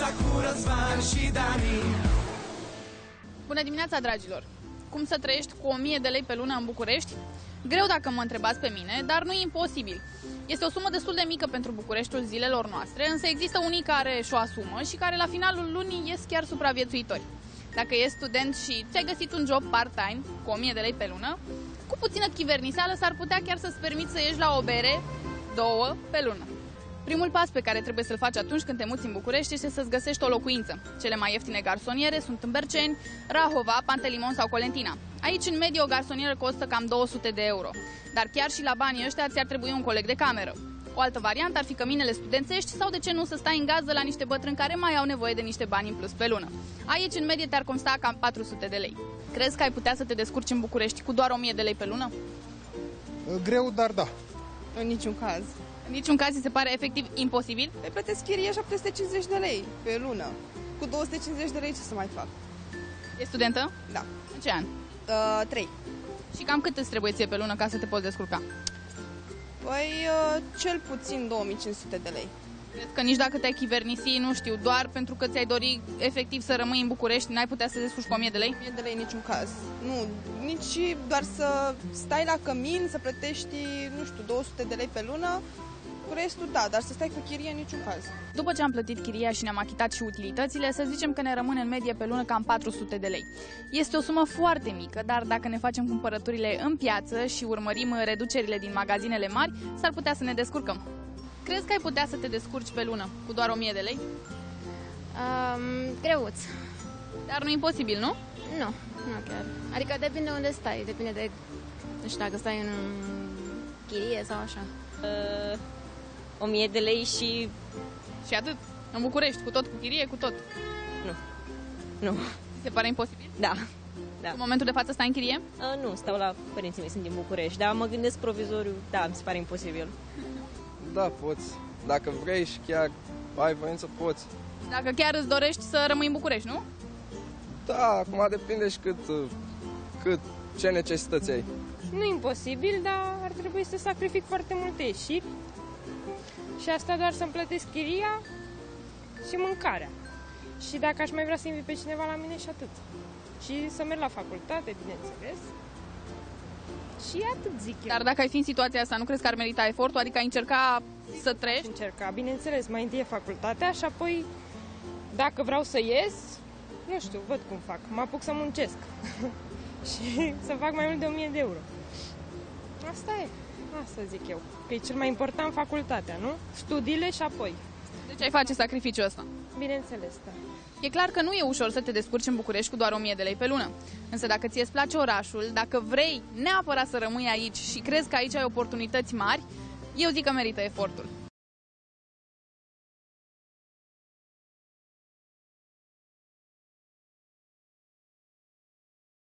Dimineața cu Răzvan și Dani. Bună dimineața, dragilor! Cum să trăiești cu 1000 de lei pe lună în București? Greu dacă mă întrebați pe mine, dar nu e imposibil. Este o sumă destul de mică pentru Bucureștiul zilelor noastre, însă există unii care și-o asumă și care la finalul lunii ies chiar supraviețuitori. Dacă ești student și ți-ai găsit un job part-time cu 1000 de lei pe lună, cu puțină chiverniseală s-ar putea chiar să-ți permiți să ieși la o bere, 2 pe lună. Primul pas pe care trebuie să-l faci atunci când te muți în București este să-ți găsești o locuință. Cele mai ieftine garsoniere sunt în Berceni, Rahova, Pantelimon sau Colentina. Aici, în medie, o garsonieră costă cam 200 de euro. Dar chiar și la banii ăștia ți-ar trebui un coleg de cameră. O altă variantă ar fi căminele studențești sau, de ce nu, să stai în gazdă la niște bătrâni care mai au nevoie de niște bani în plus pe lună. Aici, în medie, te-ar consta cam 400 de lei. Crezi că ai putea să te descurci în București cu doar 1000 de lei pe lună? Greu, dar da. În niciun caz. În niciun caz ți se pare efectiv imposibil? Îi plătesc chirie 750 de lei pe lună. Cu 250 de lei ce să mai fac? E studentă? Da. În ce an? 3. Și cam cât îți trebuie ție pe lună ca să te poți descurca? Păi, cel puțin 2500 de lei. Cred că nici dacă te-ai chivernisi, nu știu, doar pentru că ți-ai dori efectiv să rămâi în București, n-ai putea să te descurci cu 1000 de lei? 1000 de lei în niciun caz. Nu, nici doar să stai la cămin, să plătești, nu știu, 200 de lei pe lună. Cu restul, da, dar să stai cu chirie în niciun caz. După ce am plătit chiria și ne-am achitat și utilitățile, să zicem că ne rămâne în medie pe lună cam 400 de lei. Este o sumă foarte mică, dar dacă ne facem cumpărăturile în piață și urmărim reducerile din magazinele mari, s-ar putea să ne descurcăm. Crezi că ai putea să te descurci pe lună cu doar 1000 de lei? Greuț. Dar nu e imposibil, nu? Nu chiar. Adică depinde unde stai, depinde de, nu știu, dacă stai în chirie sau așa. 1000 de lei și... Și atât? În București, cu tot, cu chirie, cu tot? Nu. Se pare imposibil? Da. În momentul de față stai în chirie? Nu, stau la părinții mei, sunt din București, dar mă gândesc provizoriu, da, mi se pare imposibil. Da, poți. Dacă vrei și chiar ai voință, poți. Dacă chiar îți dorești să rămâi în București, nu? Da, acum depinde și ce necesități ai. Nu imposibil, dar ar trebui să sacrific foarte multe ieșiri. Și asta doar să-mi plătesc chiria și mâncarea. Și dacă aș mai vrea să invit pe cineva la mine, și atât. Și să merg la facultate, bineînțeles. Și atât, zic eu. Dar dacă ai fi în situația asta, nu crezi că ar merita efortul? Adică ai încerca să trăiești? Încerca, bineînțeles, mai întâi e facultatea și apoi, dacă vreau să ies, nu știu, văd cum fac. Mă apuc să muncesc și să fac mai mult de 1000 de euro. Asta e, asta zic eu. Că e cel mai important facultatea, nu? Studiile și apoi. Deci ai face sacrificiul ăsta? Bineînțeles, da. E clar că nu e ușor să te descurci în București cu doar 1000 de lei pe lună. Însă dacă ție îți place orașul, dacă vrei neapărat să rămâi aici și crezi că aici ai oportunități mari, eu zic că merită efortul.